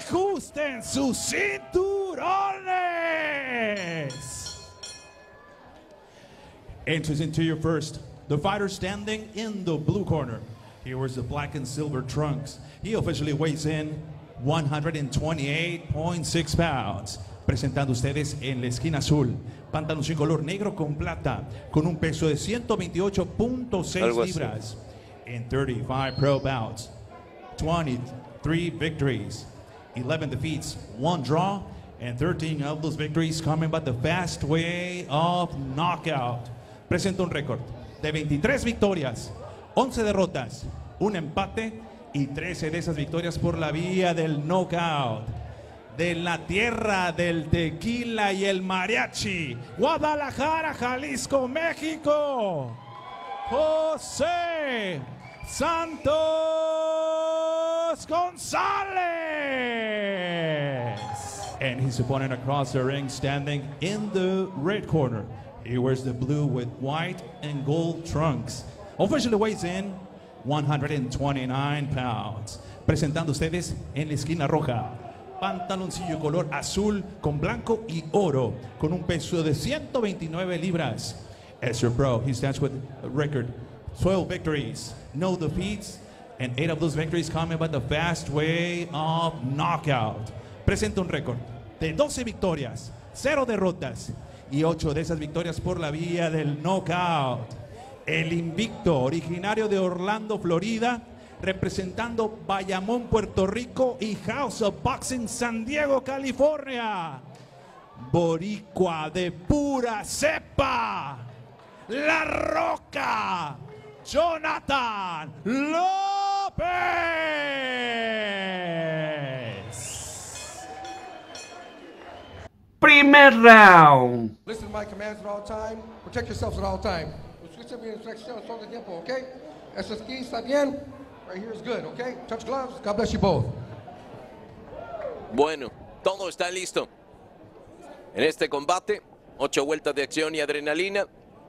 Ajusten sus cinturones. Enters into your first, the fighter standing in the blue corner. He wears the black and silver trunks. He officially weighs in 128.6 pounds. Presentando ustedes en la esquina azul, pantalones en color negro con plata, con un peso de 128.6 libras. In 35 pro bouts, 23 victories, 11 defeats, 1 draw, and 13 of those victories coming by the fast way of knockout. Presenta un récord de 23 victorias, 11 derrotas, un empate y 13 de esas victorias por la vía del knockout. De la tierra del tequila y el mariachi, Guadalajara, Jalisco, México, José Santos González. And his opponent across the ring standing in the red corner. He wears the blue with white and gold trunks. Officially weighs in 129 pounds. Presentando ustedes en la esquina roja, pantaloncillo color azul con blanco y oro, con un peso de 129 libras. As your pro, he stands with a record 12 victories, no defeats, and 8 of those victories coming by the fast way of knockout. Presenta un récord de 12 victorias, 0 derrotas y 8 de esas victorias por la vía del knockout. El invicto, originario de Orlando, Florida, representando Bayamón, Puerto Rico y House of Boxing, San Diego, California. Boricua de pura cepa, La Roca, Jonathan López. Primer round. Listen to my commands at all time. Protect yourselves at all time. Escuchen mi instrucción todo el tiempo, ¿ok? Eso aquí está bien. Right here is good, okay? Touch gloves. God bless you both. Bueno, todo está listo. En este combate, 8 vueltas de acción y adrenalina.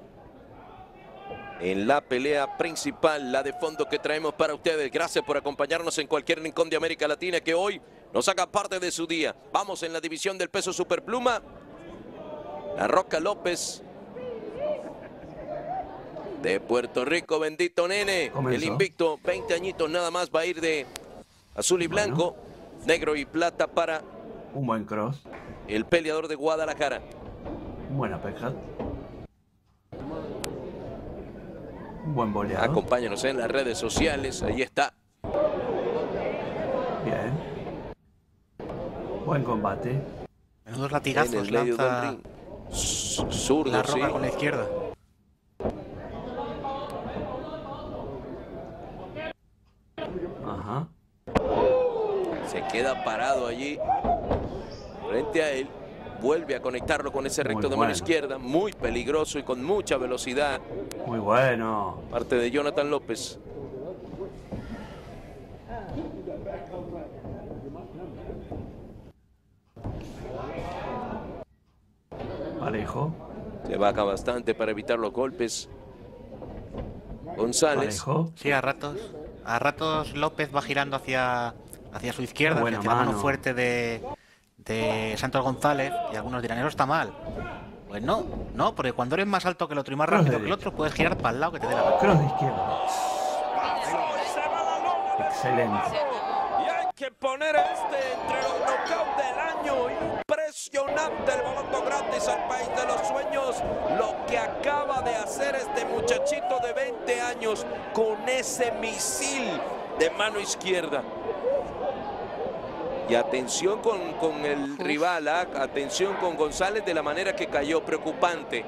En la pelea principal, la de fondo que traemos para ustedes. Gracias por acompañarnos en cualquier rincón de América Latina que hoy nos haga parte de su día. Vamos en la división del peso superpluma. La Roca López de Puerto Rico, bendito nene. Comenzó. El invicto, 20 añitos nada más, va a ir de azul y blanco, negro y plata para Un buen cross. el peleador de Guadalajara. Buena pesca. Un buen boleado. Acompáñanos en las redes sociales, ahí está. Bien. Buen combate. Menudos En latigazos el medio del lanza ring. Zurdo, La sí. Roca con la izquierda. Ajá. Se queda parado allí frente a él. Vuelve a conectarlo con ese recto de mano izquierda. Muy peligroso y con mucha velocidad. Muy bueno. Parte de Jonathan López. Parejo. Se baja bastante para evitar los golpes. González. Parejo. Sí, a ratos López va girando hacia su izquierda, Buena hacia la mano mano. fuerte de Santos González, y algunos dirán, eso está mal. Pues no, porque cuando eres más alto que el otro y más rápido que el otro, puedes girar para el lado que te dé la gana. Cross de izquierda. Excelente. Y hay que poner entre los knockouts del año. Impresionante el boleto gratis al país de los sueños. Lo que acaba de hacer este muchachito de 20 años con ese misil de mano izquierda. Y atención con el rival, atención con González de la manera que cayó, preocupante.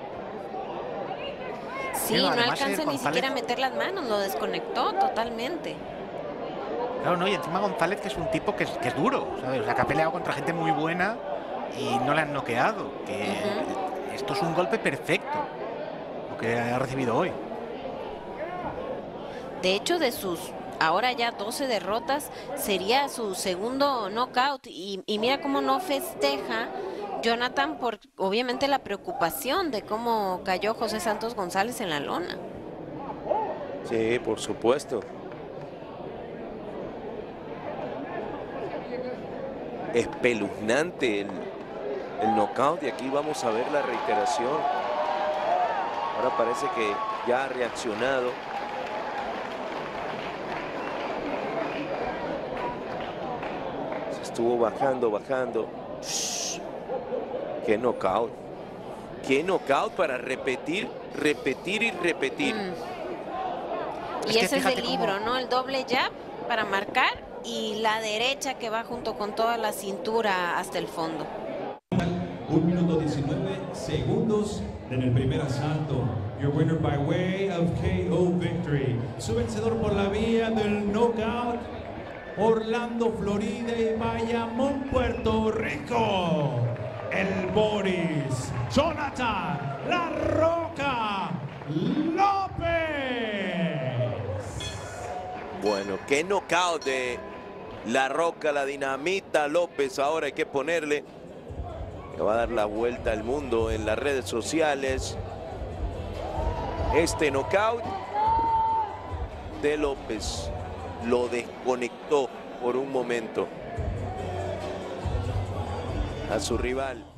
Sí, no además, alcanza ni González- siquiera a meter las manos, lo desconectó totalmente. Claro, no, y encima González, que es un tipo que es duro, ¿sabes? O sea, que ha peleado contra gente muy buena y no le han noqueado. Que esto es un golpe perfecto, lo que ha recibido hoy. De hecho, de sus ahora ya 12 derrotas, sería su segundo knockout. Y mira cómo no festeja Jonathan por obviamente la preocupación de cómo cayó José Santos González en la lona. Sí, por supuesto. espeluznante el knockout, y aquí vamos a ver la reiteración. Ahora parece que ya ha reaccionado. Se estuvo bajando. Shh. ¡Qué knockout! ¡Qué knockout para repetir! Y ese es el libro, ¿no? El doble jab para marcar y la derecha que va junto con toda la cintura hasta el fondo. 1 minuto 19 segundos en el primer asalto. Your winner by way of KO victory. Su vencedor por la vía del knockout, Orlando, Florida y Bayamón, Puerto Rico. El Boris Jonathan La Roca López. Bueno, qué knockout de La Roca, la dinamita López. Ahora hay que ponerle, que va a dar la vuelta al mundo en las redes sociales. Este knockout de López lo desconectó por un momento a su rival.